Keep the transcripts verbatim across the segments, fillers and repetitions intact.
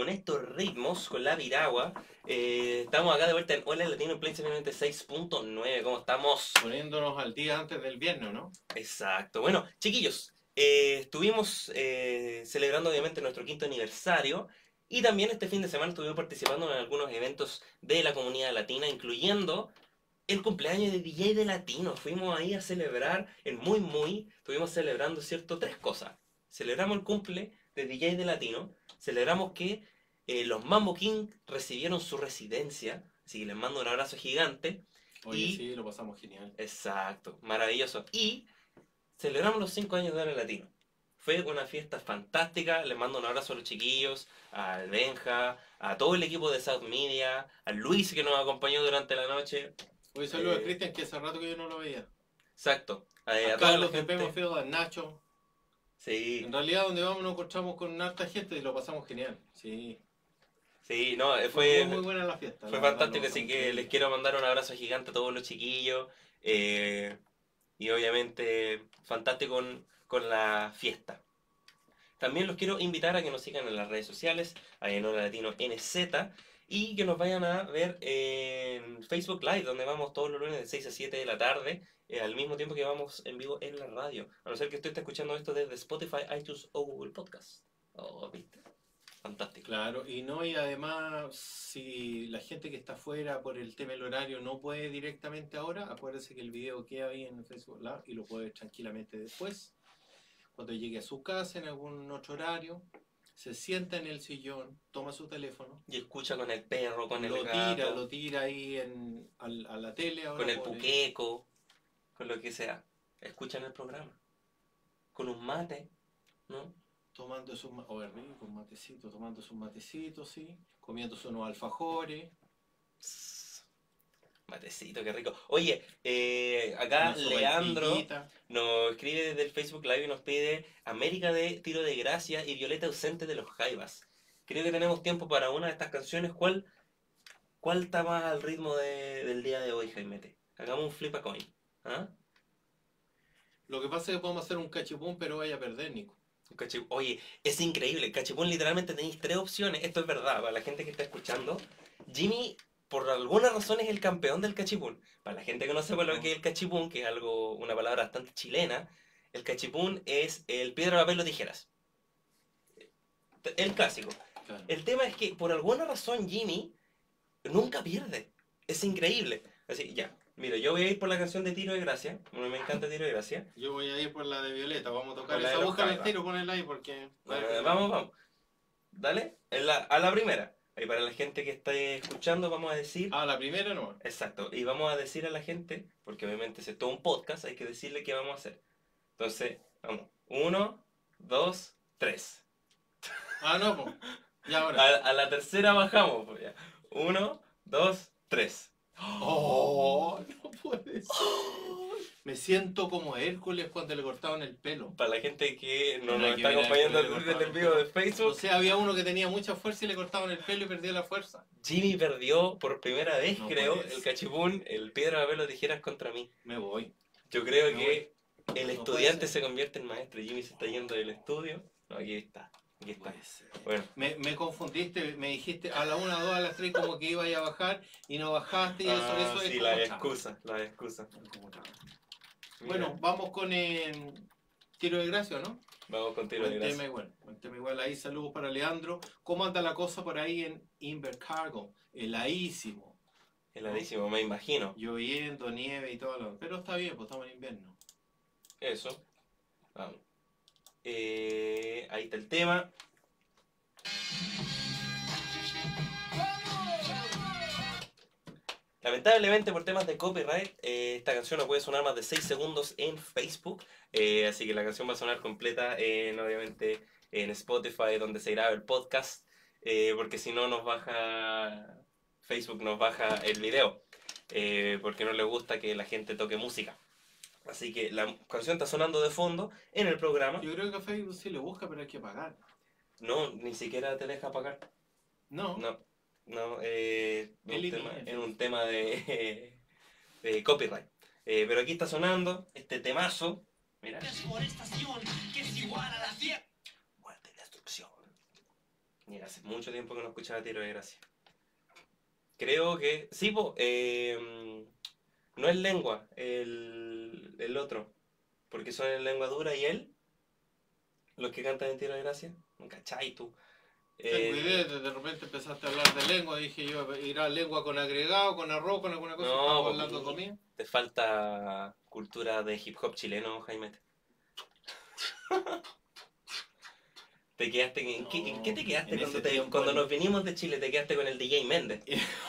con estos ritmos, con la piragua. Eh, estamos acá de vuelta en Hola Latino en PlayStation noventa y seis punto nueve. ¿Cómo estamos? Poniéndonos al día antes del viernes, ¿no? Exacto. Bueno, chiquillos, eh, estuvimos eh, celebrando obviamente nuestro quinto aniversario y también este fin de semana estuvimos participando en algunos eventos de la comunidad latina, incluyendo el cumpleaños de D J de Latino. Fuimos ahí a celebrar en Muy Muy, estuvimos celebrando, ¿cierto? Tres cosas. Celebramos el cumple de D J de Latino, celebramos que eh, los Mambo King recibieron su residencia, así que les mando un abrazo gigante. Oye, y... sí, lo pasamos genial. Exacto, maravilloso. Y celebramos los cinco años de Hora Latino. Fue una fiesta fantástica. Les mando un abrazo a los chiquillos, al Benja, a todo el equipo de South Media, a Luis que nos acompañó durante la noche. Hoy saludo Eh, a Cristian, que hace rato que yo no lo veía. Exacto. Eh, A a toda la Carlos de gente. Pemofield, a Nacho. Sí, En realidad, donde vamos nos encontramos con harta gente y lo pasamos genial. Sí. sí, no, eh, Fue muy, fue, muy buena la fiesta. fue la verdad, fantástico, lo así pasamos que les increíble. quiero mandar un abrazo gigante a todos los chiquillos. eh, y obviamente fantástico con, con la fiesta. También los quiero invitar a que nos sigan en las redes sociales, a Hora Latino N Z, y que nos vayan a ver en Facebook Live, donde vamos todos los lunes de seis a siete de la tarde, eh, al mismo tiempo que vamos en vivo en la radio. A no ser que usted esté escuchando esto desde Spotify, iTunes o Google Podcast. Oh, ¿viste? Fantástico. Claro, y no, y además, si la gente que está afuera por el tema del horario no puede directamente ahora, acuérdese que el video queda ahí en Facebook Live y lo puede ver tranquilamente después. Cuando llegue a su casa en algún otro horario, se sienta en el sillón, toma su teléfono, Y escucha con el perro, con el lo gato, tira, lo tira ahí en, al- a, la tele ahora con el por el- puqueco, con lo que sea. Escuchan el programa. Con un mate, ¿no? tomando sus ma- oh, es rico, un matecito, tomando sus matecitos, sí, comiéndose unos alfajores, Psst, matecito, qué rico. Oye, eh, acá una Leandro sopaipillita. nos escribe desde el Facebook Live y nos pide América de Tiro de Gracia y Violeta ausente de los Jaivas. Creo que tenemos tiempo para una de estas canciones. ¿Cuál, cuál está más al ritmo de- del día de hoy, Jaimete? Hagamos un flip a coin. ¿Ah? Lo que pasa es que podemos hacer un cachipún, pero vaya a perder, Nico. Un cachi- Oye, es increíble. El cachipún literalmente tenéis tres opciones. Esto es verdad, para la gente que está escuchando. Jimmy, por alguna razón, es el campeón del cachipún. Para la gente que no sepa lo que es el cachipún, que es algo, una palabra bastante chilena, el cachipún es el piedra, papel o tijeras. El clásico. Claro. El tema es que por alguna razón Jimmy nunca pierde. Es increíble. Así, ya. Mira, yo voy a ir por la canción de Tiro de Gracia. Me me encanta Tiro de Gracia. Yo voy a ir por la de Violeta, vamos a tocar Por la de esa. los Búscala el Jaivas. tiro, ponela ahí porque... Eh, vamos, vamos. Dale. En la- a la primera. Y para la gente que está escuchando, vamos a decir. Ah, la primera no. Exacto. Y vamos a decir a la gente, porque obviamente si es todo un podcast, hay que decirle qué vamos a hacer. Entonces, vamos. Uno, dos, tres. Ah, no, pues. Ya ahora. A, a la tercera bajamos. Pues ya. Uno, dos, tres. Oh, no puede ser. Me siento como Hércules cuando le cortaban el pelo. Para la gente que no Mira, nos aquí está viene acompañando Hércules, le desde el cortaban el vivo de O Facebook, sea, había uno que tenía mucha fuerza y le cortaban el pelo y perdía la fuerza. Jimmy perdió por primera vez, No creo, puede el ser. cachipún, el piedra, papel o tijeras contra mí. Me voy. Yo creo Me que el No estudiante puede ser. se convierte en maestro. Jimmy se está yendo del estudio. No, aquí está. Aquí está. Puede ser. Bueno, Me, me confundiste, me dijiste a la una, a dos, a las tres como que iba a bajar y no bajaste y eso, ah, eso es sí, como la trampa. excusa, la excusa. Como trampa. Mira, Bueno, vamos con el tiro de gracia, ¿no? vamos con tiro de Buen tema gracia. igual, buen tema igual. Ahí saludos para Leandro. ¿Cómo anda la cosa por ahí en Invercargo? Heladísimo. Heladísimo, me imagino. Lloviendo, nieve y todo lo... Pero está bien, pues estamos en invierno. Eso. Vamos. Eh, ahí está el tema. Lamentablemente por temas de copyright, eh, esta canción no puede sonar más de seis segundos en Facebook, eh, así que la canción va a sonar completa en, obviamente, en Spotify, donde se graba el podcast, eh, porque si no nos baja, Facebook nos baja el video, eh, porque no le gusta que la gente toque música. Así que la canción está sonando de fondo en el programa. Yo creo que a Facebook sí le busca, pero hay que pagar. No, ni siquiera te deja pagar. No. No, no, eh, un Elimina tema- el es un tema de, de copyright. Eh, pero aquí está sonando este temazo. Mira. Deforestación, que es igual a la tierra. Muerte y destrucción. Mira, hace mucho tiempo que no escuchaba Tiro de Gracia. Creo que... Sí, po, eh, no es lengua, el, el otro. Porque son en lengua dura y él, los que cantan en Tiro de Gracia. ¿No cachai tú? Tengo idea, El... de de repente empezaste a hablar de lengua, dije yo, irá lengua con agregado, con arroz, con alguna cosa, No, estamos porque hablando de comida. te falta cultura de hip hop chileno, Jaime. Te quedaste en, ¿qué, en qué te quedaste en cuando, ese te- tiempo cuando el- nos vinimos de Chile? Te quedaste con el D J Méndez.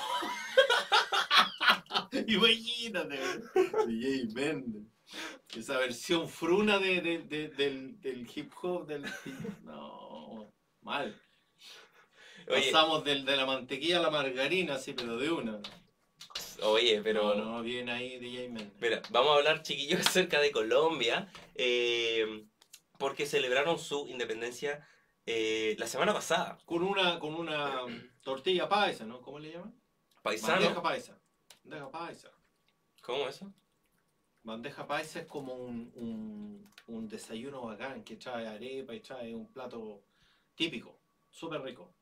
Imagínate, D J Méndez. Esa versión fruna de, de- de- del, del hip hop, del... No, mal. Oye, Pasamos del, de la mantequilla a la margarina, sí, pero de una. oye, pero... No, no, bien ahí D J Méndez. Mira, vamos a hablar, chiquillos, acerca de Colombia, eh, porque celebraron su independencia eh, la semana pasada. Con una, con una tortilla paisa, ¿no? ¿Cómo le llaman? Bandeja Paisano, paisa. Bandeja paisa. ¿cómo eso? Bandeja paisa es como un, un, un desayuno bacán que trae arepa y trae un plato típico, súper rico.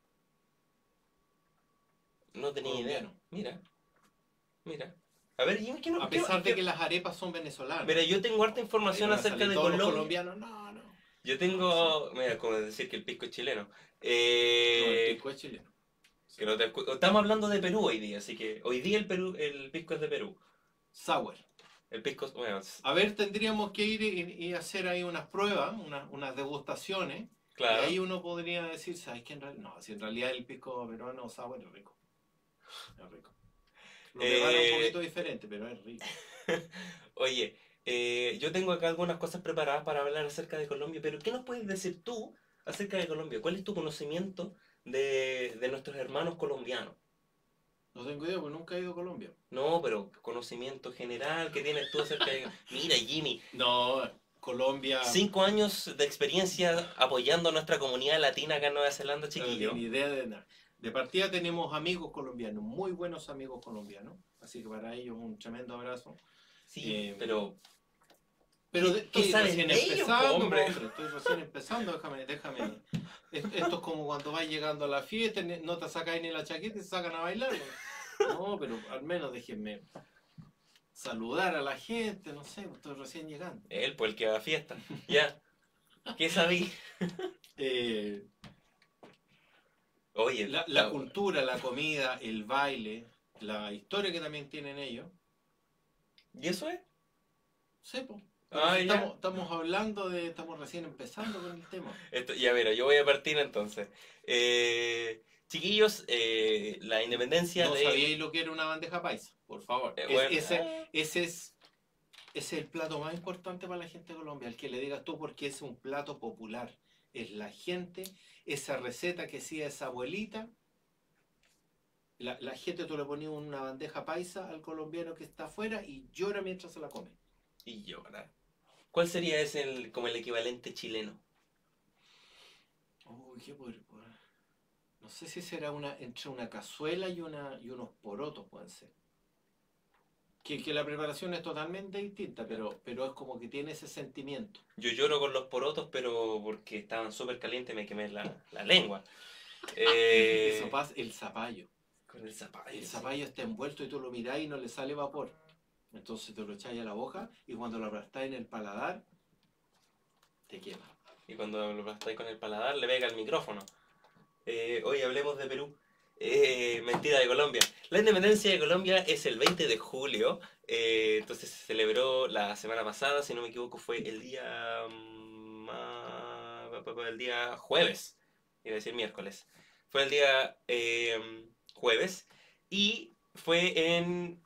No tenía idea. Colombiano. Mira, mira. A ver, Jimmy, ¿qué no? A qué- pesar qué- de que las arepas son venezolanas. Mira, yo tengo harta Ahí información van a acerca salir de todos los Colombia. colombianos, no, no. Yo tengo, mira, como decir que el pisco es chileno. Eh, No, el pisco es chileno. que no te escu- Estamos hablando de Perú hoy día, así que hoy día el Perú, el pisco es de Perú. Sour. El pisco, bueno, A ver, tendríamos que ir y, y hacer ahí unas pruebas, unas, unas degustaciones. claro. Y ahí uno podría decir, ¿sabes qué? En real- No, si en realidad el pisco peruano sour es rico. Es rico. Lo prepara Eh, un poquito diferente, pero es rico. Oye, eh, yo tengo acá algunas cosas preparadas para hablar acerca de Colombia, pero ¿qué nos puedes decir tú acerca de Colombia? ¿Cuál es tu conocimiento de, de nuestros hermanos colombianos? No tengo idea, porque nunca he ido a Colombia. No, pero conocimiento general que tienes tú acerca de... Mira, Jimmy, No, Colombia. cinco años de experiencia apoyando a nuestra comunidad latina acá en Nueva Zelanda, No chiquillo. tengo ni idea de nada. De partida tenemos amigos colombianos, muy buenos amigos colombianos. Así que para ellos un tremendo abrazo. Sí, Eh, pero... Pero de- ¿Qué estoy sabes recién de ellos, empezando, hombre? hombre. Estoy recién empezando, déjame, déjame. Es- Esto es como cuando vas llegando a la fiesta, ne- no te sacáis ni la chaqueta y se sacan a bailar. ¿No? No, pero al menos déjenme saludar a la gente, no sé, estoy recién llegando. Él, pues el que va a fiesta. Ya. ¿Qué sabí? Eh, Oye, la, la cultura, la comida, el baile, la historia que también tienen ellos. ¿Y eso es? Sepo. Ah, ya. estamos, estamos hablando de, estamos recién empezando con el tema. Esto, ya, mira, yo voy a partir entonces. Eh, chiquillos, eh, la independencia No de... sabíais lo que era una bandeja paisa, por favor. Eh, Es- bueno, ese, ah, ese es, ese es el plato más importante para la gente de Colombia, el que le digas tú, porque es un plato popular. Es la gente, esa receta que hacía esa abuelita. La, la gente, tú le ponías una bandeja paisa al colombiano que está afuera y llora mientras se la come. y llora. ¿Cuál sería ese el- como el equivalente chileno? Uy, qué por, por- No sé si será una entre una cazuela y, una, y unos porotos, pueden ser. Que, que la preparación es totalmente distinta, pero, pero es como que tiene ese sentimiento. Yo lloro con los porotos, pero porque estaban súper calientes me quemé la, la lengua. Eh, Eso pasa, el zapallo. con el zapallo. El sí. zapallo está envuelto y tú lo mirás y no le sale vapor. Entonces te lo echáis a la boca y cuando lo aplastáis en el paladar, te quema. Y cuando lo aplastáis con el paladar le pega el micrófono. Eh, hoy hablemos de Perú. Eh, mentira, de Colombia. La independencia de Colombia es el veinte de julio. eh, entonces se celebró la semana pasada, si no me equivoco, fue el día. mm, ah, el día jueves. Iba a decir miércoles. Fue el día eh, jueves. Y fue en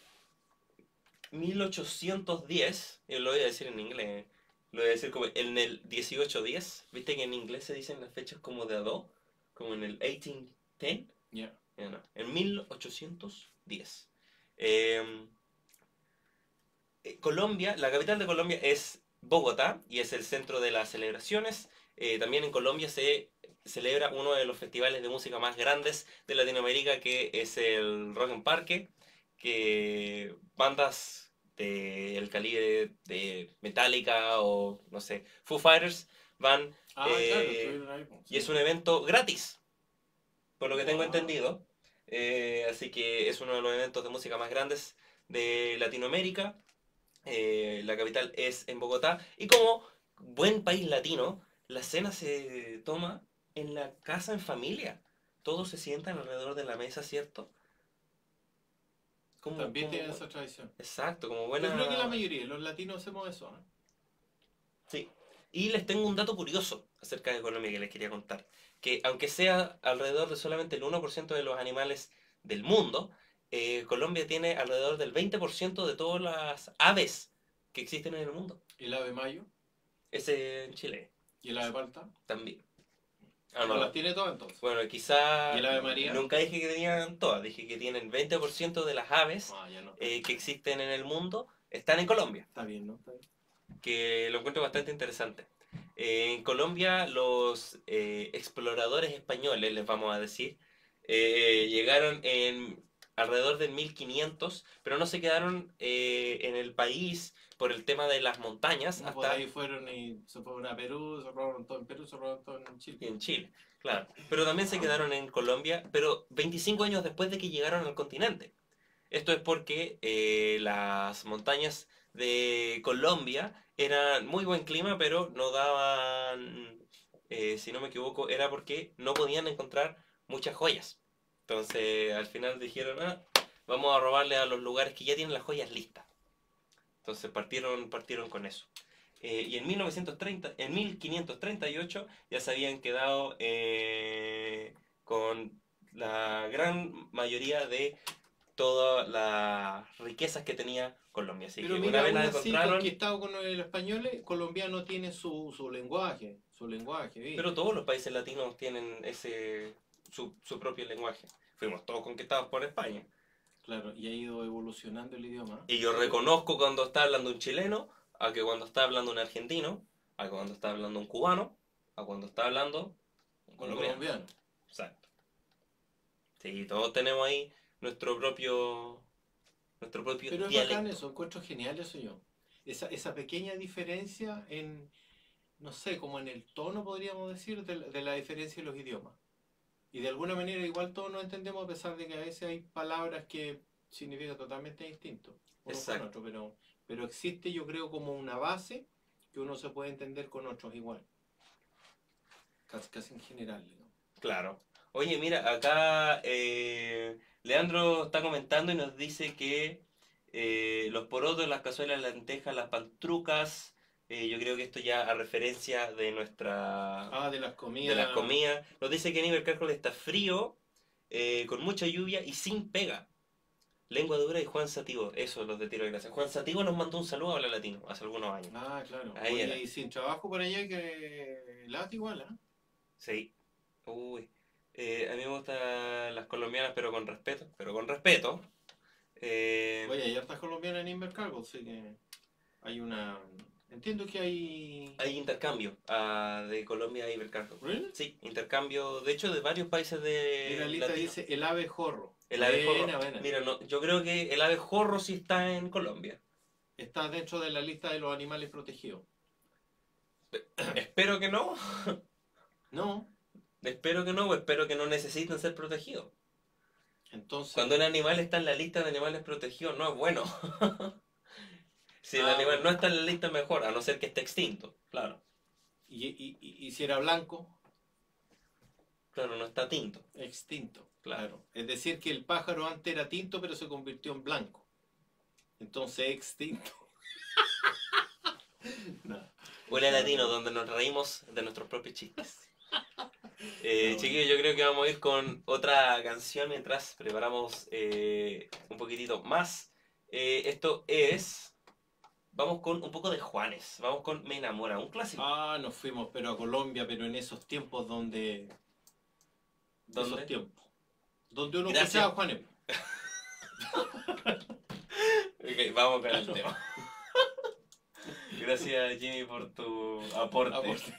mil ochocientos diez. Yo lo voy a decir en inglés. Lo voy a decir como en el dieciocho diez. Viste que en inglés se dicen las fechas como de a dos. Como en el eighteen ten. Ya. Ya no, en mil ochocientos diez. Eh, eh, Colombia, la capital de Colombia es Bogotá y es el centro de las celebraciones. Eh, también en Colombia se celebra uno de los festivales de música más grandes de Latinoamérica, que es el Rock en Parque, que bandas del calibre de Metallica o, no sé, Foo Fighters van. Ah, Eh, claro, estuvieron ahí, pues, y es sí. un evento gratis. por lo que tengo Wow. entendido. Eh, así que es uno de los eventos de música más grandes de Latinoamérica. Eh, la capital es en Bogotá. Y como buen país latino, la cena se toma en la casa en familia. Todos se sientan alrededor de la mesa, ¿cierto? Como, También como, tienen bu- esa tradición. exacto, como Yo creo que la buena... mayoría, los latinos hacemos eso, ¿no? Sí. Y les tengo un dato curioso acerca de Colombia que les quería contar. Que aunque sea alrededor de solamente el uno por ciento de los animales del mundo, eh, Colombia tiene alrededor del veinte por ciento de todas las aves que existen en el mundo. El ave mayo Ese en Chile y el ave palta. también. Ah, No las no. tiene todas entonces. Bueno, ¿Y quizá el ave María? nunca dije que tenían todas, dije que tienen veinte por ciento de las aves Ah, ya no está eh, bien. que existen en el mundo están en Colombia, Está bien, ¿no? Está bien. que lo encuentro bastante interesante. Eh, en Colombia los eh, exploradores españoles, les vamos a decir, eh, llegaron en alrededor del mil quinientos, pero no se quedaron eh, en el país por el tema de las montañas No, pues hasta ahí fueron y se fueron a Perú, se robaron todo en Perú, se robaron todo en Chile. en Chile, claro. Pero también se quedaron en Colombia, pero veinticinco años después de que llegaron al continente. Esto es porque eh, las montañas de Colombia eran muy buen clima, pero no daban, eh, si no me equivoco, era porque no podían encontrar muchas joyas. Entonces al final dijeron, ah, vamos a robarle a los lugares que ya tienen las joyas listas. Entonces partieron, partieron con eso. Eh, y en mil novecientos treinta, en mil quinientos treinta y ocho ya se habían quedado eh, con la gran mayoría de todas las riquezas que tenía Colombia. Así Pero que una mira, vez aún las así, encontraron, conquistado con los españoles, colombiano tiene su, su lenguaje, su lenguaje, pero ¿viste? todos los países latinos tienen ese su, su propio lenguaje. Fuimos todos conquistados por España. Claro, y ha ido evolucionando el idioma. Y yo reconozco cuando está hablando un chileno, a que cuando está hablando un argentino, a que cuando está hablando un cubano, a cuando está hablando un Un colombiano. colombiano. Exacto. Sí, todos tenemos ahí nuestro propio nuestro propio Pero es bacán dialecto. eso, encuentro genial eso yo. Esa, esa pequeña diferencia en, no sé, como en el tono podríamos decir, de, la- de la diferencia en los idiomas. Y de alguna manera igual todos nos entendemos a pesar de que a veces hay palabras que significan totalmente distinto uno con Exacto. otro, pero, pero existe yo creo como una base que uno se puede entender con otros igual, casi, casi en general, digamos. Claro. Oye, mira, acá eh, Leandro está comentando y nos dice que eh, los porotos, las cazuelas, las lentejas, las pantrucas, eh, yo creo que esto ya a referencia de nuestra Ah, de las de las comidas. comidas. Nos dice que en Ibercárcol está frío, eh, con mucha lluvia y sin pega. Lengua dura y Juan Sativo, eso los de Tiro de Gracia. Juan Sativo nos mandó un saludo a Habla Latino hace algunos años. Ah, claro. Ahí Oye, era. y sin trabajo por allá que lata igual, ¿ah? Sí. Uy. Eh, a mí me gustan las colombianas, pero con respeto. Pero con respeto. Eh, Oye, hay hartas colombianas en Invercargo, así que hay una... Entiendo que hay... hay intercambio ah, de Colombia a Ibercargo. ¿Really? Sí, intercambio, de hecho, de varios países Mira, de Lita latinos. dice el ave jorro. El ave Buena, jorro. buena. Mira, no, yo creo que el ave jorro sí está en Colombia. Está dentro de la lista de los animales protegidos. Espero que no. No, Espero que no, o espero que no necesiten ser protegidos. entonces... Cuando un animal está en la lista de animales protegidos, no es bueno. Si el Ah, animal no bueno. está en la lista, mejor, a no ser que esté extinto. Claro. Y, y, y, y si era blanco, Claro, no está tinto. extinto. Claro. Claro. Es decir, que el pájaro antes era tinto, pero se convirtió en blanco. Entonces, extinto. No. Huele a latino, donde nos reímos de nuestros propios chistes. Eh, No, chiquillos, yo creo que vamos a ir con otra canción mientras preparamos eh, un poquitito más. Eh, esto es... Vamos con un poco de Juanes. Vamos con Me enamora, un clásico. Ah, nos fuimos, pero a Colombia, pero en esos tiempos donde... ¿Dónde? Esos tiempos. Donde uno Gracias. escuchaba a Juanes. Ok, vamos con el tema. Gracias, Jimmy, por tu aporte. Aporte.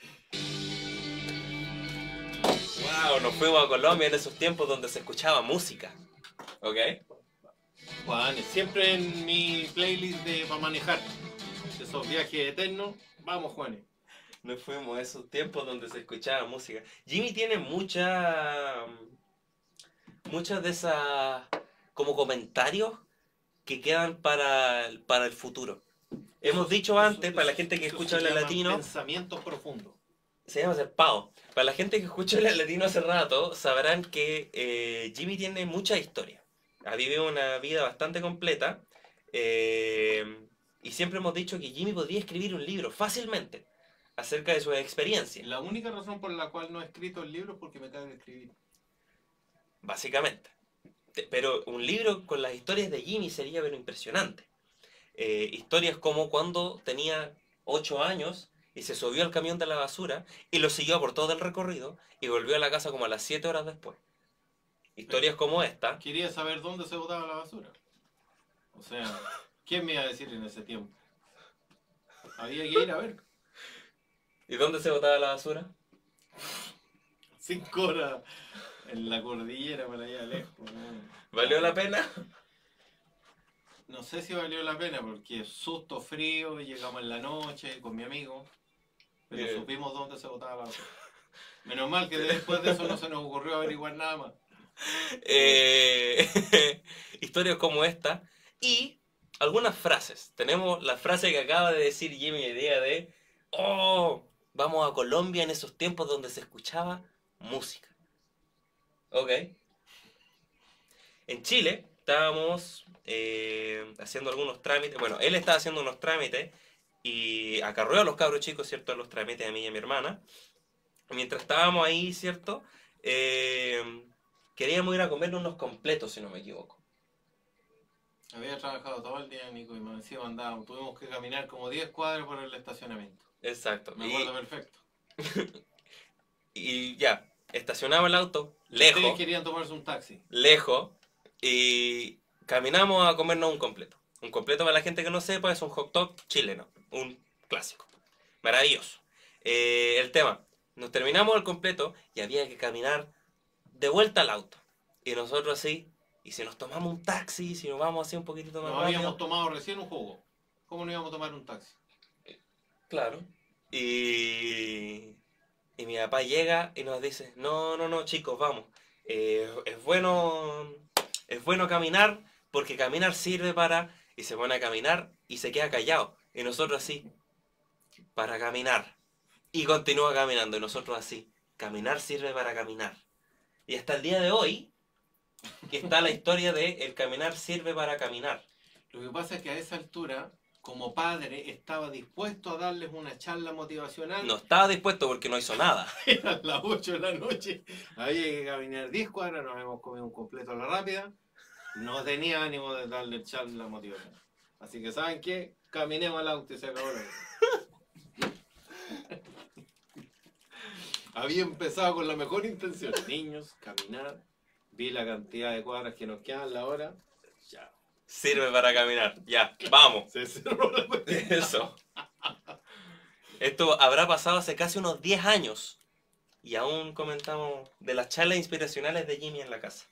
Wow, nos fuimos a Colombia en esos tiempos donde se escuchaba música. ¿Ok? Juanes, siempre en mi playlist de para manejar. Esos viajes eternos, vamos Juanes. Nos fuimos a esos tiempos donde se escuchaba música. Jimmy tiene mucha, muchas de esas como comentarios que quedan para, para el futuro. Hemos Eso, dicho eso, antes, para la eso, gente que eso escucha se el llama latino, pensamientos profundos. se llama ser pavo. Para la gente que escucha el latino hace rato, sabrán que eh, Jimmy tiene mucha historia. Ha vivido una vida bastante completa. eh, y siempre hemos dicho que Jimmy podría escribir un libro fácilmente acerca de sus experiencias, La única razón por la cual no he escrito el libro es porque me cago en escribir. básicamente. Te- Pero un libro con las historias de Jimmy sería pero impresionante. Eh, historias como cuando tenía ocho años y se subió al camión de la basura y lo siguió por todo el recorrido y volvió a la casa como a las siete horas después. Historias como esta. Quería saber dónde se botaba la basura. O sea, ¿quién me iba a decir en ese tiempo? Había que ir a ver. ¿Y dónde se botaba la basura? Cinco horas en la cordillera para allá lejos. ¿No? ¿Valió la pena? No sé si valió la pena porque susto frío, llegamos en la noche con mi amigo, pero Bien. supimos dónde se botaba la basura. Menos mal que después de eso no se nos ocurrió averiguar nada más. Eh, historias como esta y algunas frases. Tenemos la frase que acaba de decir Jimmy el día de oh, vamos a Colombia en esos tiempos donde se escuchaba música. Ok. En Chile estábamos eh, haciendo algunos trámites. Bueno, él estaba haciendo unos trámites y acarreó a los cabros chicos, ¿cierto? A los trámites a mí y a mi hermana. Mientras estábamos ahí, ¿cierto? Eh, queríamos ir a comer unos completos, si no me equivoco. Había trabajado todo el día, Nico, y más encima andábamos. Tuvimos que caminar como diez cuadras por el estacionamiento. Exacto. Me Y, acuerdo perfecto. y ya, estacionamos el auto, Ustedes lejos, querían tomarse un taxi. lejos, y caminamos a comernos un completo. Un completo, para la gente que no sepa, es un hot dog chileno, un clásico. Maravilloso. Eh, el tema, nos terminamos el completo y había que caminar de vuelta al auto. Y nosotros así, y si nos tomamos un taxi, si nos vamos así un poquitito más Nos rápido. habíamos tomado recién un jugo. ¿Cómo no íbamos a tomar un taxi? Claro. Y, y mi papá llega y nos dice, no, no, no, chicos, vamos. Eh, es bueno, es bueno caminar porque caminar sirve para... Y se pone a caminar y se queda callado. Y nosotros así, para caminar. Y continúa caminando. Y nosotros así, caminar sirve para caminar. Y hasta el día de hoy está la historia de el caminar sirve para caminar. Lo que pasa es que a esa altura, como padre, estaba dispuesto a darles una charla motivacional. No estaba dispuesto porque no hizo nada. Eran las ocho de la noche. Había que caminar diez cuadras, nos hemos comido un completo a la rápida. No tenía ánimo de darle charla motivacional. Así que, ¿saben qué? Caminemos al auto y se acabó la cosa. Había empezado con la mejor intención. Niños, caminar. Vi la cantidad de cuadras que nos quedan, la hora. Ya. Sirve para caminar. Ya, vamos. Se cerró la cuestión. Eso. Esto habrá pasado hace casi unos diez años. Y aún comentamos de las charlas inspiracionales de Jimmy en la casa.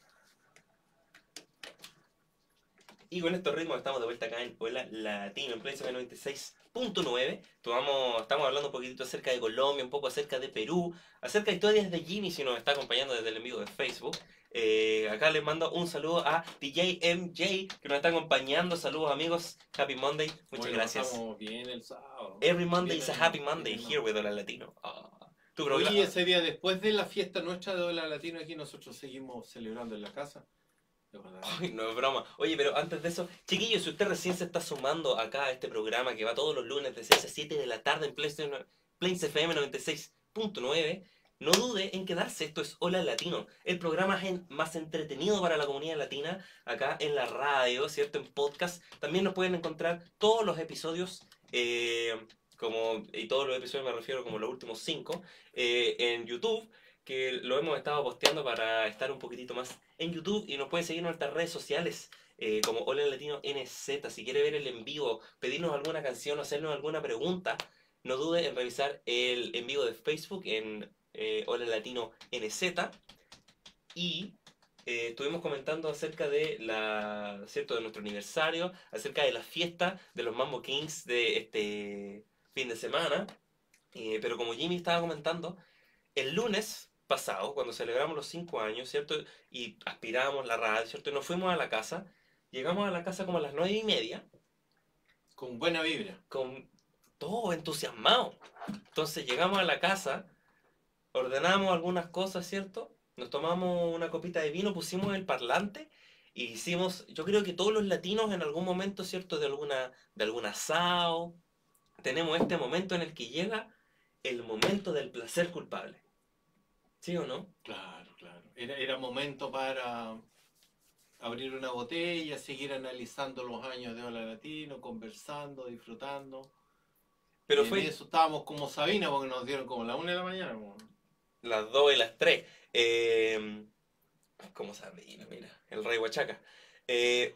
Y con estos ritmos estamos de vuelta acá en Hola Latino, en Play noventa y seis punto nueve. Tomamos, estamos hablando un poquitito acerca de Colombia, un poco acerca de Perú, acerca de historias de Jimmy, si nos está acompañando desde el en vivo de Facebook. Eh, acá les mando un saludo a D J M J, que nos está acompañando. Saludos amigos, Happy Monday, muchas Bueno, gracias. estamos bien el sábado. Every Monday Bien, is a happy Monday bien, here with Hola Latino. Ah, tu programa. Oye, ese día después de la fiesta nuestra de Hola Latino, aquí nosotros seguimos celebrando en la casa. ¿De verdad? Ay, no es broma. Oye, pero antes de eso, chiquillos, si usted recién se está sumando acá a este programa que va todos los lunes de seis a siete de la tarde en Plains F M noventa y seis punto nueve, no dude en quedarse. Esto es Hola Latino, el programa gen- más entretenido para la comunidad latina acá en la radio, ¿cierto? En podcast. También nos pueden encontrar todos los episodios, eh, como, y todos los episodios me refiero como los últimos cinco, eh, en YouTube, que lo hemos estado posteando para estar un poquitito más en YouTube, y nos pueden seguir en nuestras redes sociales eh, como Hola Latino N Z. Si quiere ver el en vivo, pedirnos alguna canción o hacernos alguna pregunta, no dude en revisar el en vivo de Facebook en eh, Hola Latino N Z. Y eh, estuvimos comentando acerca de la, ¿cierto? De nuestro aniversario, acerca de la fiesta de los Mambo Kings de este fin de semana. Eh, pero como Jimmy estaba comentando, el lunes pasado, cuando celebramos los cinco años, ¿cierto? Y aspiramos la radio, ¿cierto? Y nos fuimos a la casa. Llegamos a la casa como a las nueve y media, Con buena vibra. con todo entusiasmado. Entonces llegamos a la casa, ordenamos algunas cosas, ¿cierto? Nos tomamos una copita de vino, pusimos el parlante y hicimos, yo creo que todos los latinos en algún momento, ¿cierto? De alguna, de algún asado, tenemos este momento en el que llega el momento del placer culpable. ¿Sí o no? Claro, claro. Era, era momento para abrir una botella, seguir analizando los años de Hola Latino, conversando, disfrutando. Pero Y en fue eso estábamos como Sabina porque nos dieron como la una de la mañana. Como... las dos y las tres. Eh, ¿Cómo Sabina? Mira, el rey Huachaca. Eh,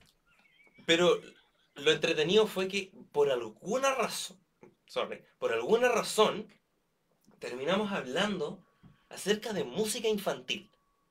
pero lo entretenido fue que por alguna razón, sorry, por alguna razón, terminamos hablando acerca de música infantil.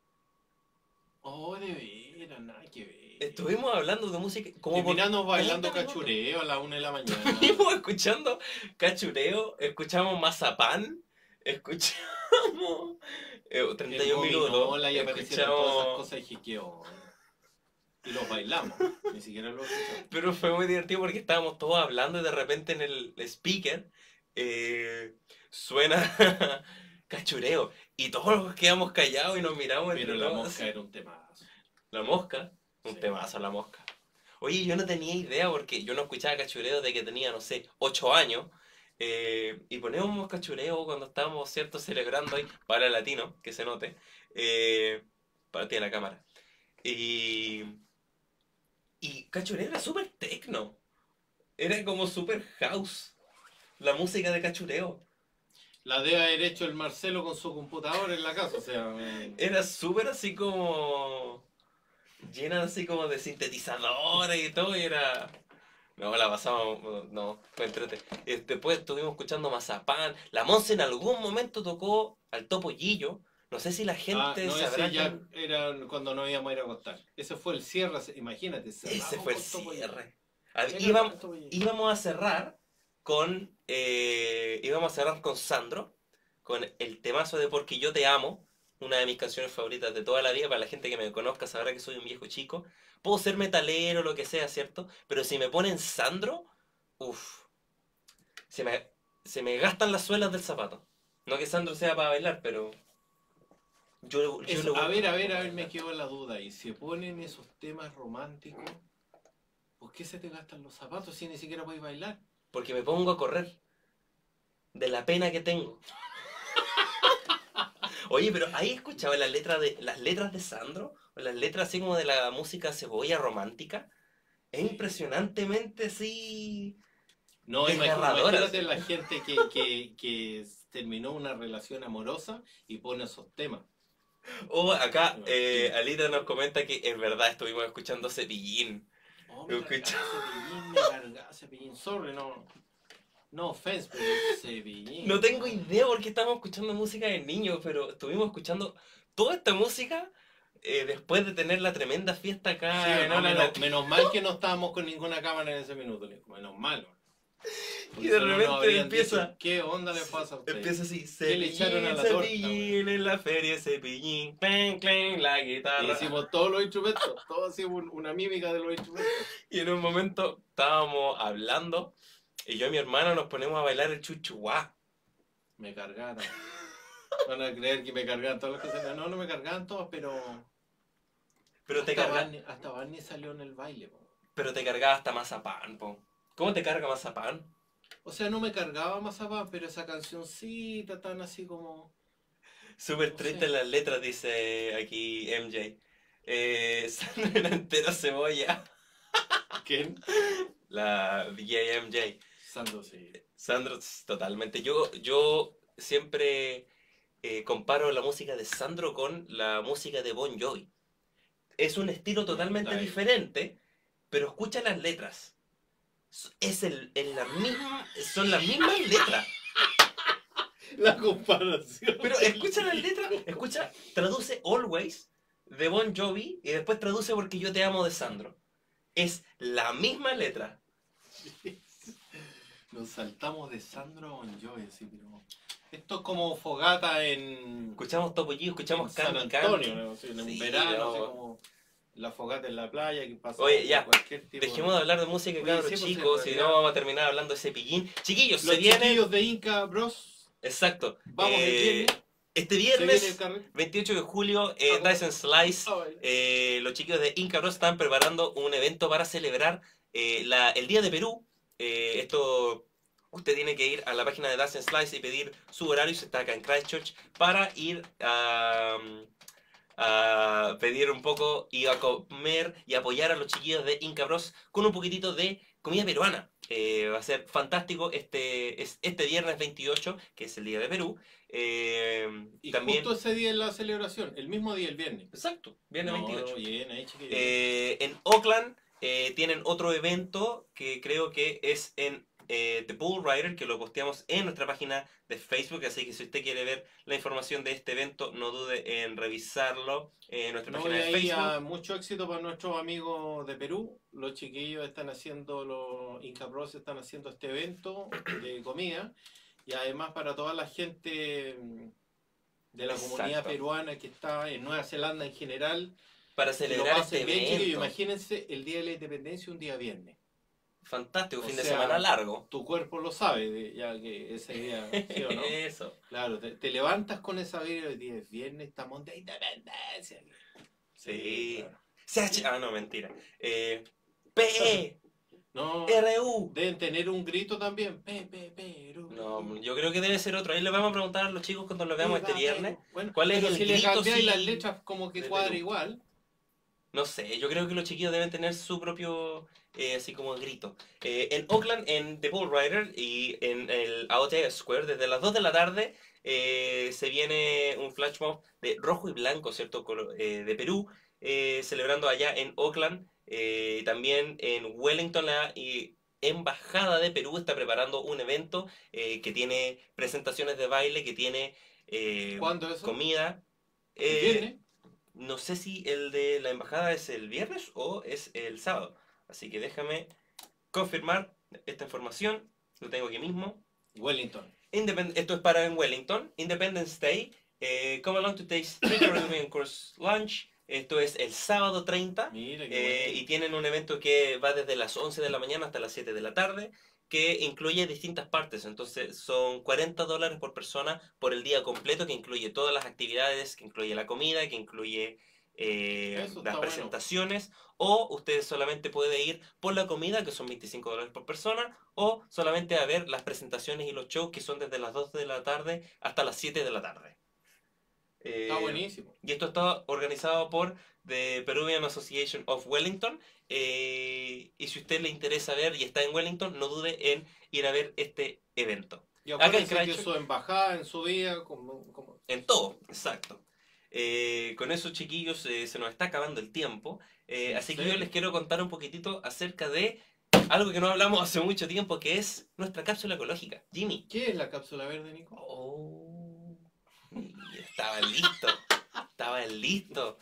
Oh, de veras, nada que ver. Estuvimos hablando de música como por Terminamos bailando treinta minutos. cachureo a la una de la mañana. Estuvimos escuchando cachureo, escuchamos mazapán, escuchamos eh, treinta y un El minutos, gominola y aparecieron todas esas escuchamos... cosas y dije, ¿qué onda? Y los bailamos, ni siquiera los escuchamos. Pero fue muy divertido porque estábamos todos hablando y de repente en el speaker eh, suena cachureo y todos nos quedamos callados y nos miramos entre Pero la todos. mosca era un temazo. La mosca, un Sí. temazo la mosca. Oye, yo no tenía idea porque yo no escuchaba cachureo de que tenía, no sé, ocho años. eh, y poníamos cachureo cuando estábamos, ¿cierto?, celebrando ahí, para el latino, que se note, eh, para ti en la cámara. Y, y cachureo era súper tecno. Era como super house. La música de cachureo. La debe haber hecho el Marcelo con su computadora en la casa, o sea... eh, Era súper así como... llena así como de sintetizadores y todo. Y era... No, la pasamos... No, fue entrete. Eh, Después estuvimos escuchando Mazapán. La Monse en algún momento tocó al Topollillo. No sé si la Ah, gente no, sabrá ese ya quién- era cuando no íbamos a ir a acostar. Ese fue el cierre, imagínate. Ese cerramos fue el con Topo Gigio. cierre. A- Era Íbamos, Topo Gigio. íbamos a cerrar con... eh, íbamos a cerrar con Sandro. Con el temazo de Porque yo te amo, una de mis canciones favoritas de toda la vida. Para la gente que me conozca sabrá que soy un viejo chico. Puedo ser metalero, lo que sea, ¿cierto? Pero si me ponen Sandro, uff, se me, se me gastan las suelas del zapato. No que Sandro sea para bailar, pero yo, yo Eso, lo a ver, a vuelvo ver, a ver, me bailar. quedo en la duda. Y si ponen esos temas románticos, ¿por qué se te gastan los zapatos si ni siquiera puedes bailar? Porque me pongo a correr de la pena que tengo. Oye, pero ahí escuchaba las letras de las letras de Sandro, o las letras así como de la música cebolla romántica. Es Sí. impresionantemente así. No, imagi- Desgarradoras. imagínate la gente que, que, que terminó una relación amorosa y pone esos temas. O acá eh, Alita nos comenta que en verdad estuvimos escuchando Cepillín. Oh, me Lo cargaba escucho. Cepillín, me cargaba Cepillín. Sorry, no. No offense, pero Cepillín. No tengo idea por qué estamos escuchando música de niños, pero estuvimos escuchando toda esta música eh, después de tener la tremenda fiesta acá Sí, en no, Hola menos, Latino. menos mal que no estábamos con ninguna cámara en ese minuto, Nico. Menos mal. Y de si no nos repente habrían empieza- dicho, ¿qué onda le pasa a usted? Empieza así, ¿Qué le echaron a la torta, Cepillín en la feria, Cepillín, clan, clan, la Y guitarra. hicimos todos los instrumentos, todos hicimos un- una mímica de los instrumentos. Y en un momento estábamos hablando y yo y mi hermano nos ponemos a bailar el chuchuá. Me cargaron. Van a creer que me cargaron todas las cosas. No, no me cargaban todas, pero. Pero te, hasta, carga, Barney, hasta Barney salió en el baile. Po. pero te cargaba hasta mazapán, po. ¿Cómo te carga mazapán? O sea, no me cargaba Mazapán, pero esa cancioncita tan así como. Súper No triste sé. en las letras, dice aquí M J. Eh, Sandra era entera cebolla. ¿Quién? La D J M J. Sando, sí. Sandro, tss, totalmente. Yo, yo siempre eh, comparo la música de Sandro con la música de Bon Jovi. Es un estilo totalmente Dai. diferente, pero escucha las letras. Es el, en la misma, son las mismas letras. La comparación. Pero escucha las letras, escucha, traduce Always de Bon Jovi y después traduce Porque yo te amo de Sandro. Es la misma letra. Nos saltamos de Sandro Bon Jovi, así, pero... Esto es como fogata en, Escuchamos Topo Gigio, en escuchamos San Candy Antonio, Candy. ¿no? Sí, en un Sí, verano, así no. como la fogata en la playa, que pasamos Oye, por ya, cualquier tipo dejemos de... de hablar de música, Oye, cabros sí, pues, en chicos, si no realidad- vamos a terminar hablando de ese pillín. Chiquillos, se Los viene... chiquillos de Inca Bros, Exacto. vamos el eh, viernes, este se viene el viernes, carrete. veintiocho de julio, Ah, en ¿cómo? Dyson Slice, Ah, bailar. eh, los chiquillos de Inca Bros están preparando un evento para celebrar eh, la- el Día de Perú. Eh, esto, usted tiene que ir a la página de Dyson Slice y pedir su horario, se está acá en Christchurch, para ir a, a pedir un poco y a comer y apoyar a los chiquillos de Inca Bros con un poquitito de comida peruana. Eh, va a ser fantástico este, es, este viernes veintiocho, que es el Día de Perú. Eh, Y también... justo ese día es la celebración, el mismo día, el viernes. Exacto, viernes No, veintiocho. bien, ahí chiquillos. Eh, en Oakland eh, tienen otro evento que creo que es en eh, The Bull Rider, que lo posteamos en nuestra página de Facebook, así que si usted quiere ver la información de este evento, no dude en revisarlo en nuestra No, página y de ahí Facebook. a mucho éxito para nuestros amigos de Perú. Los chiquillos están haciendo, los Inca Bros están haciendo este evento de comida. Y además para toda la gente mm, de la comunidad Exacto. peruana que está en Nueva Zelanda en general, Para que lo celebrar pasen este bien, chiquillos. evento. Imagínense el Día de la Independencia un día viernes. Fantástico, O fin de sea, semana largo. Tu cuerpo lo sabe, de- ya que ese día, ¿sí o no? Eso. Claro, te, te levantas con esa vida de día es viernes, estamos de independencia. Sí. claro. C H... Ah, no, mentira. Eh, P E No, R U. deben tener un grito también. Pe, pe, Perú. No, yo creo que debe ser otro. Ahí le vamos a preguntar a los chicos cuando los veamos Viva este viernes. Perú. Bueno, ¿Cuál es pero el si le grito, cambiáis sí, las letras como que de cuadra Perú? igual. No sé, yo creo que los chiquillos deben tener su propio, eh, así como grito. Eh, en Oakland, en The Bull Rider y en el Aotea Square, desde las dos de la tarde, eh, se viene un flash mob de rojo y blanco, ¿cierto? Colo- eh, de Perú, eh, celebrando allá en Oakland. Eh, también en Wellington, la y Embajada de Perú está preparando un evento eh, que tiene presentaciones de baile, que tiene eh, ¿Cuándo eso? comida. ¿El Eh, viernes? no sé si el de la embajada es el viernes o es el sábado. Así que déjame confirmar esta información. Lo tengo aquí mismo. Wellington. Independ- Esto es para en Wellington. Independence Day. Eh, come along to taste Street Caribbean Course Lunch. Esto es el sábado treinta. Mira qué Eh, bueno. y tienen un evento que va desde las once de la mañana hasta las siete de la tarde, que incluye distintas partes. Entonces son cuarenta dólares por persona por el día completo, que incluye todas las actividades, que incluye la comida, que incluye eh, Eso las está bueno. presentaciones. O usted solamente puede ir por la comida, que son veinticinco dólares por persona, o solamente a ver las presentaciones y los shows, que son desde las dos de la tarde hasta las siete de la tarde. Está Eh, buenísimo. y esto está organizado por The Peruvian Association of Wellington. Eh, y si a usted le interesa ver y está en Wellington, no dude en ir a ver este evento. Y Acá en acuérdense que Christchurch, su embajada en su vida, como, como... en todo, exacto. Eh, con eso, chiquillos, eh, se nos está acabando el tiempo. Eh, ¿En así que serio? yo les quiero contar un poquitito acerca de algo que no hablamos hace mucho tiempo, que es nuestra cápsula ecológica. Jimmy. ¿Qué es la cápsula verde, Nico? Oh, estaba listo. Estaba listo.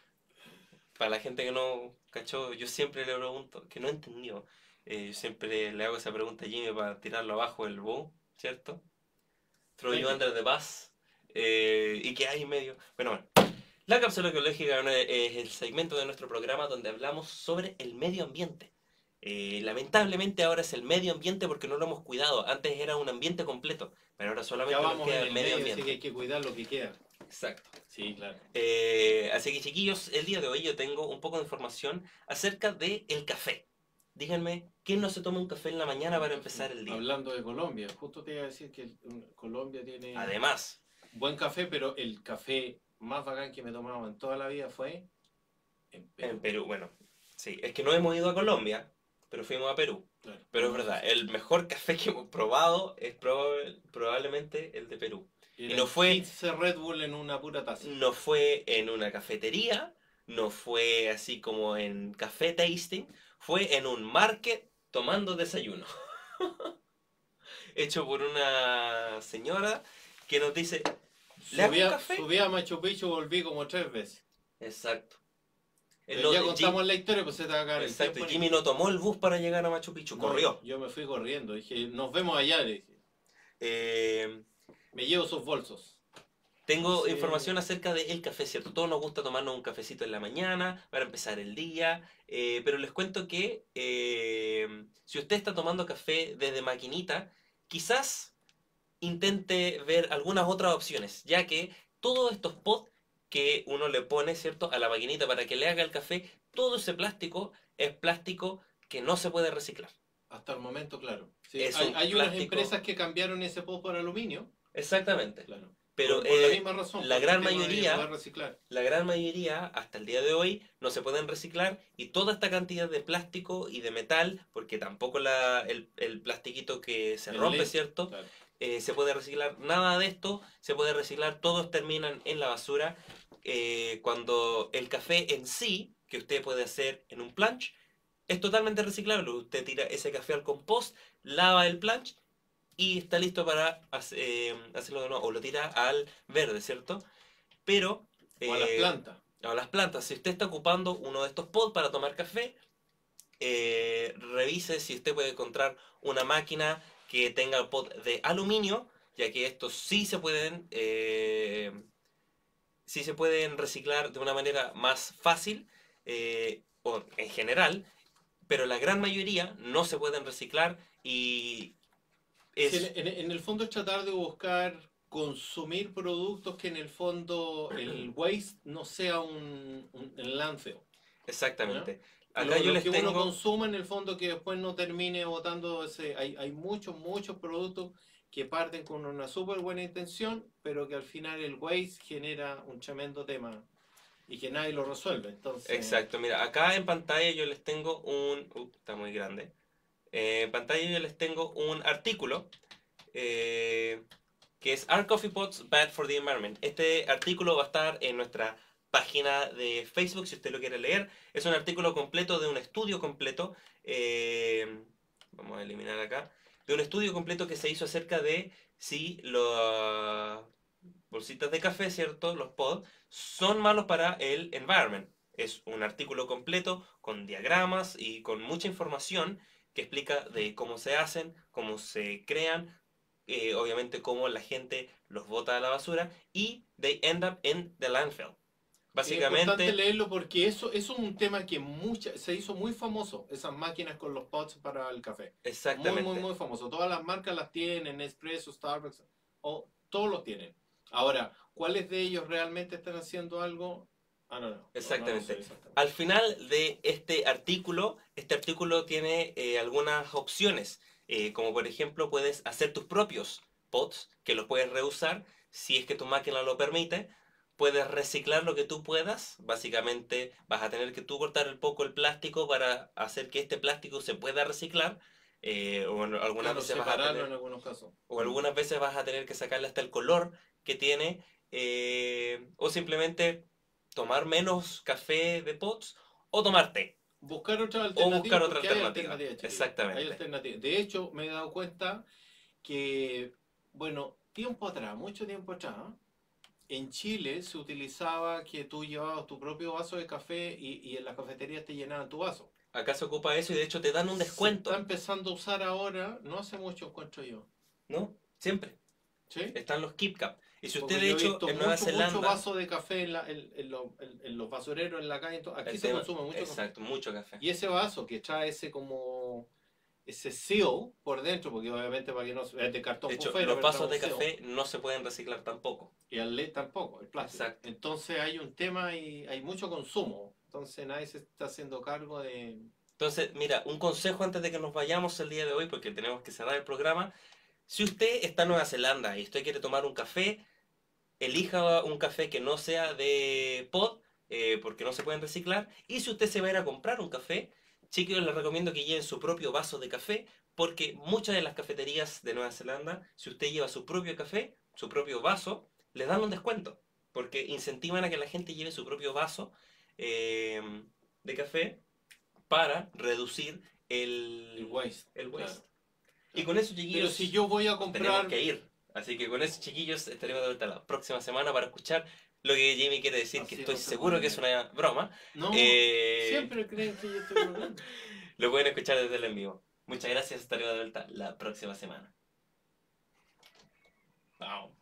Para la gente que no cachó, yo siempre le pregunto, que no entendió, eh, yo siempre le hago esa pregunta a Jimmy para tirarlo abajo del bow, ¿cierto? Throw you Thank you. under the bus. Eh, ¿y qué hay en medio? Bueno, bueno. La cápsula ecológica es el segmento de nuestro programa donde hablamos sobre el medio ambiente. Eh, lamentablemente ahora es el medio ambiente porque no lo hemos cuidado. Antes era un ambiente completo, pero ahora solamente Ya nos vamos queda en el el medio medio, ambiente. así que hay que cuidar lo que queda. Exacto. Sí, claro. Eh, así que chiquillos, el día de hoy yo tengo un poco de información acerca del café. Díganme, ¿quién no se toma un café en la mañana para empezar el día? Hablando de Colombia, justo te iba a decir que mm, Colombia tiene Además, buen café, pero el café más bacán que me he tomado en toda la vida fue en Perú. en Perú, bueno, sí, es que no hemos ido a Colombia, pero fuimos a Perú. Claro. Pero es verdad, el mejor café que hemos probado es probable- probablemente el de Perú. Eran no fue- quince Red Bull en una pura taza. No fue en una cafetería, no fue así como en café tasting, fue en un market tomando desayuno. Hecho por una señora que nos dice, ¿le hago un Subí a, café? subí a Machu Picchu, volví como tres veces. Exacto. Eh, Pero no, ya Jim- contamos la historia, pues se te va a acabar el exacto, tiempo. Jimmy no tomó el bus para llegar a Machu Picchu, No, corrió. yo me fui corriendo. Dije, nos vemos allá. Le dije. Eh, Me llevo sus bolsos. Tengo Sí. información acerca del café, ¿cierto? Todos nos gusta tomarnos un cafecito en la mañana para empezar el día, eh, pero les cuento que eh, si usted está tomando café desde maquinita, quizás intente ver algunas otras opciones, ya que todos estos pods que uno le pone, ¿cierto?, a la maquinita para que le haga el café, todo ese plástico es plástico que no se puede reciclar. Hasta el momento, claro. Sí, Es hay un hay unas plástico- empresas que cambiaron ese pod por aluminio. Exactamente. Claro. Pero por, por la eh, misma razón. la por el gran tema de mayoría- poder reciclar. La gran mayoría, hasta el día de hoy, no se pueden reciclar y toda esta cantidad de plástico y de metal, porque tampoco la, el, el plastiquito que se El rompe, lente, ¿cierto? claro. Eh, se puede reciclar. Nada de esto se puede reciclar, todos terminan en la basura. Eh, cuando el café en sí, que usted puede hacer en un planch, es totalmente reciclable. Usted tira ese café al compost, lava el planch y está listo para hace- eh, hacerlo de nuevo. O lo tira al verde, ¿cierto? Pero... O a las eh, plantas. a las plantas. Si usted está ocupando uno de estos pods para tomar café, eh, revise si usted puede encontrar una máquina que tenga el pod de aluminio, ya que estos sí se pueden, eh, sí se pueden reciclar de una manera más fácil, eh, o en general, pero la gran mayoría no se pueden reciclar y es... Sí, en, en- en el fondo es tratar de buscar consumir productos que en el fondo el waste no sea un, un el landfill. Exactamente. Lo, Acá yo lo les que uno tengo... consuma en el fondo que después no termine botando ese... Hay, hay muchos, muchos productos que parten con una súper buena intención, pero que al final el waste genera un tremendo tema y que nadie lo resuelve. Entonces, Exacto, mira, acá en pantalla yo les tengo un... Uh, está muy grande. Eh, en pantalla yo les tengo un artículo eh, que es Are Coffee Pots Bad for the Environment? Este artículo va a estar en nuestra página de Facebook si usted lo quiere leer. Es un artículo completo de un estudio completo. eh, vamos a eliminar acá. De un estudio completo que se hizo acerca de si las bolsitas de café, ¿cierto? Los pods son malos para el environment. Es un artículo completo con diagramas y con mucha información que explica de cómo se hacen, cómo se crean, eh, obviamente cómo la gente los bota a la basura y they end up in the landfill. es importante Básicamente, leerlo porque eso, eso es un tema que mucha, se hizo muy famoso, esas máquinas con los pots para el café. Muy, exactamente. muy, muy famoso. Todas las marcas las tienen, Nespresso, Starbucks, o todos los tienen. Ahora, ¿cuáles de ellos realmente están haciendo algo? Ah, no, no. Exactamente. No, no lo sé exactamente. Al final de este artículo, este artículo tiene eh, algunas opciones, eh, como por ejemplo puedes hacer tus propios pots que los puedes reusar si es que tu máquina lo permite. Puedes reciclar lo que tú puedas. Básicamente vas a tener que tú cortar un poco el plástico para hacer que este plástico se pueda reciclar. eh, o en- algunas Claro, veces vas a separarlo tener en algunos casos. o algunas veces vas a tener que sacarle hasta el color que tiene, eh, o simplemente tomar menos café de pots o tomar té. Buscar otra O alternativa. buscar otra porque hay alternativa. alternativas, chiquillos. Exactamente. Hay alternativas. De hecho, me he dado cuenta que, bueno, tiempo atrás, mucho tiempo atrás, en Chile se utilizaba que tú llevabas tu propio vaso de café y, y en las cafeterías te llenaban tu vaso. Acá se ocupa eso y de hecho te dan un Se descuento, está empezando a usar ahora, no hace mucho encuentro yo. ¿no? Siempre. ¿Sí? Están los Keep Cup. Y si usted Porque de yo he hecho visto en Nueva mucho, mucho Zelanda... vaso de café en, la- en- en los, en- en los basureros, en la calle. en todo. Aquí el se tema- consume mucho café. Exacto, mucho café. Y ese vaso que trae ese como ese seal por dentro, porque obviamente para que no se- es de cartón De por hecho, fuera, los pero vasos de trae un seal. café no se pueden reciclar tampoco. Y el L E D tampoco, el plástico. Exacto. Entonces hay un tema y hay mucho consumo. Entonces nadie se está haciendo cargo de... Entonces, mira, un consejo antes de que nos vayamos el día de hoy, porque tenemos que cerrar el programa. Si usted está en Nueva Zelanda y usted quiere tomar un café, elija un café que no sea de pod, eh, porque no se pueden reciclar. Y si usted se va a ir a comprar un café, chicos, les recomiendo que lleven su propio vaso de café, porque muchas de las cafeterías de Nueva Zelanda, si usted lleva su propio café, su propio vaso, les dan un descuento, porque incentivan a que la gente lleve su propio vaso eh, de café para reducir el, El waste, el waste. claro. Y con eso, chiquillos, Pero si yo voy a tenemos comprar... que ir. Así que con eso, chiquillos, estaremos de vuelta la próxima semana para escuchar lo que Jimmy quiere decir, Así que estoy no se seguro puede. que es una broma. No, Eh, siempre creen que yo estoy hablando. Lo pueden escuchar desde el en vivo. Muchas gracias, estaremos de vuelta la próxima semana. Vamos.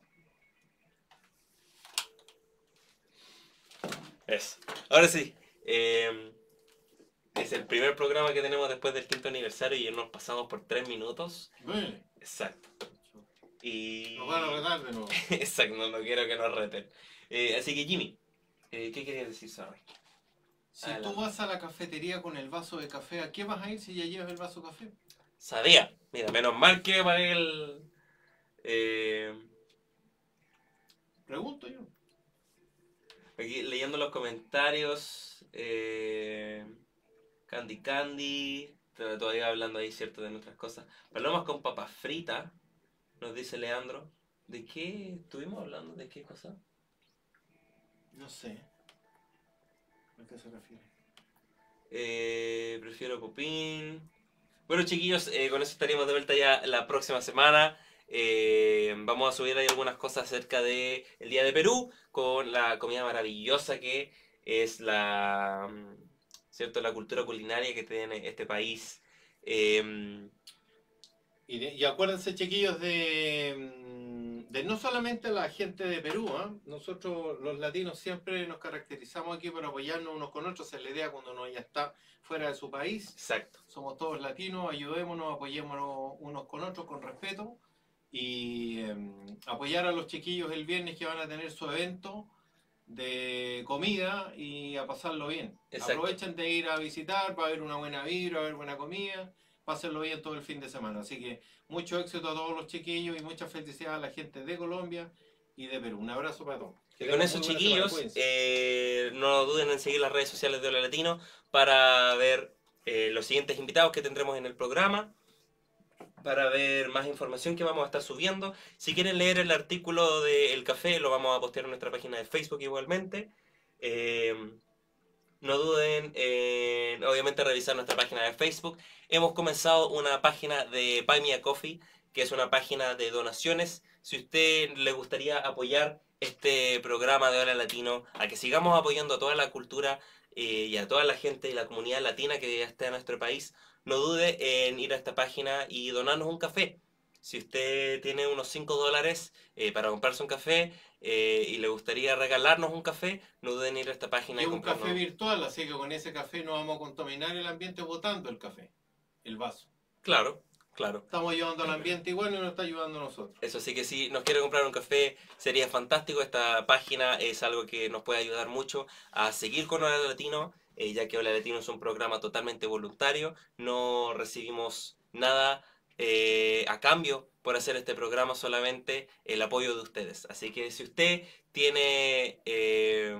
Eso. Ahora sí. eh, es el primer programa que tenemos después del quinto aniversario y nos pasamos por tres minutos. Bueno, Exacto. Y... nos van a retar de nuevo. Exacto, no, no quiero que nos reten. Eh, así que Jimmy, eh, ¿qué querías decir sobre? Si Adelante. tú vas a la cafetería con el vaso de café, ¿a qué vas a ir si ya llevas el vaso de café? Sabía. Mira, menos mal que pagué el... Eh, Pregunto yo. aquí leyendo los comentarios... Eh, Candy Candy... to- Todavía hablando ahí, cierto, de nuestras cosas. Palomas con papas fritas, nos dice Leandro. ¿De qué estuvimos hablando? ¿De qué cosa? No sé. ¿A qué se refiere? Eh, prefiero Popín. Bueno, chiquillos, eh, con eso estaríamos de vuelta ya la próxima semana. Eh, vamos a subir ahí algunas cosas acerca de el Día de Perú, con la comida maravillosa que es la, mm, ¿cierto? La cultura culinaria que tiene este país. Eh, Y, de- y acuérdense, chiquillos, de, mm, de no solamente la gente de Perú, ¿ah? Nosotros los latinos siempre nos caracterizamos aquí por apoyarnos unos con otros, es la idea cuando uno ya está fuera de su país. exacto. Somos todos latinos, ayudémonos, apoyémonos unos con otros con respeto y eh, apoyar a los chiquillos el viernes que van a tener su evento de comida y a pasarlo bien. Exacto. Aprovechen de ir a visitar, va a haber una buena vibra, va a haber buena comida, pásenlo bien todo el fin de semana. Así que mucho éxito a todos los chiquillos y mucha felicidad a la gente de Colombia y de Perú. Un abrazo para todos. Y con eso, chiquillos, eh, no duden en seguir las redes sociales de Hola Latino para ver eh, los siguientes invitados que tendremos en el programa, para ver más información que vamos a estar subiendo. Si quieren leer el artículo del café, lo vamos a postear en nuestra página de Facebook igualmente. Eh, no duden en, obviamente, revisar nuestra página de Facebook. Hemos comenzado una página de Buy Me a Coffee, que es una página de donaciones. Si a usted le gustaría apoyar este programa de Hola Latino, a que sigamos apoyando a toda la cultura eh, y a toda la gente y la comunidad latina que ya está en nuestro país, no dude en ir a esta página y donarnos un café. Si usted tiene unos cinco dólares eh, para comprarse un café eh, y le gustaría regalarnos un café, no duden en ir a esta página Y y un comprarnos. café virtual, así que con ese café no vamos a contaminar el ambiente botando el café, el vaso. Claro, claro. Estamos ayudando al ambiente igual y nos está ayudando a nosotros. Eso sí que si nos quiere comprar un café sería fantástico. Esta página es algo que nos puede ayudar mucho a seguir con Hola Latino, eh, ya que Hola Latino es un programa totalmente voluntario. No recibimos nada eh, a cambio por hacer este programa, solamente el apoyo de ustedes. Así que si usted tiene, eh,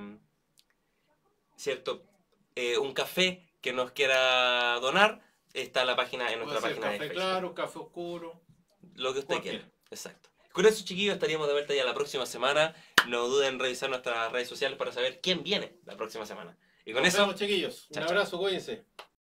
cierto, eh, un café que nos quiera donar, está la página en nuestra Puede ser página de café Facebook. claro, café oscuro. Lo que usted Cualquiera. quiera. Exacto. Con eso, chiquillos, estaríamos de vuelta ya la próxima semana. No duden en revisar nuestras redes sociales para saber quién viene la próxima semana. Y con Nos eso, vemos, chiquillos. Un chao, chao. abrazo, cuídense.